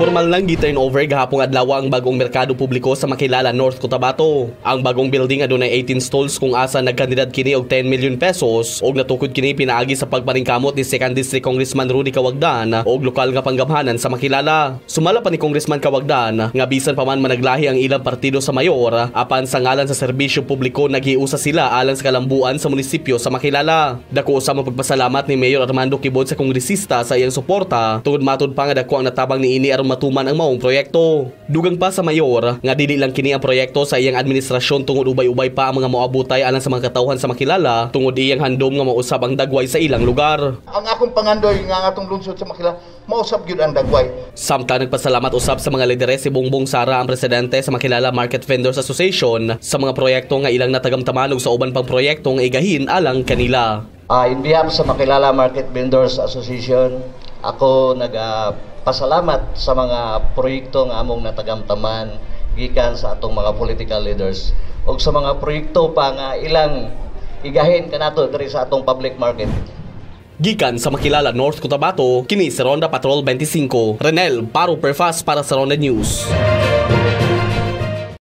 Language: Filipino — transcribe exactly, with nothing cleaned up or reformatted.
Formal lang gi-turnover gahapong adlaw ang bagong merkado publiko sa Makilala, North Cotabato. Ang bagong building adunay eighteen stalls kung asa nagkandidat kini og ten million pesos og natukod kini pinaagi sa pagparingkamot ni second District Congressman Rudy Cawagdan og lokal nga panggamhanan sa Makilala. Sumala pa ni Congressman Cawagdan nga bisan pa man managlahi ang ilang partido sa mayor, apan sa ngalan sa serbisyo publiko naghiusa sila alang sa kalambuan sa munisipyo sa Makilala. Dako sa mapagpasalamat ni Mayor Armando Quibon sa kongresista sa iyang suporta tungod matud pa nga dako ang natabang ni ini aron matuman ang maong proyekto. Dugang pa sa mayor nga dili lang kini ang proyekto sa iyang administrasyon tungod ubay-ubay pa ang mga moabutay alang sa mga katawhan sa Makilala tungod iyang handom nga mausab ang dagway sa ilang lugar. Ang akong pangandoy nga atong lungsod sa Makilala mausab gyud ang dagway. Samtang nagpasalamat usab sa mga lideres si Bongbong Sara ang presidente sa Makilala Market Vendors Association sa mga proyekto nga ilang natagamtaman ug sa uban pang proyekto nga igahin alang kanila. Uh, in behalf sa Makilala Market Vendors Association, ako nagpasalamat sa mga proyekto nga among natagamtaman gikan sa atong mga political leaders ug sa mga proyekto pa nga ilang igahin kanato diri sa atong public market. Gikan sa Makilala, North Cotabato, kini si Ronda Patrol twenty-five. Renel Paro Perfas para sa Ronda News.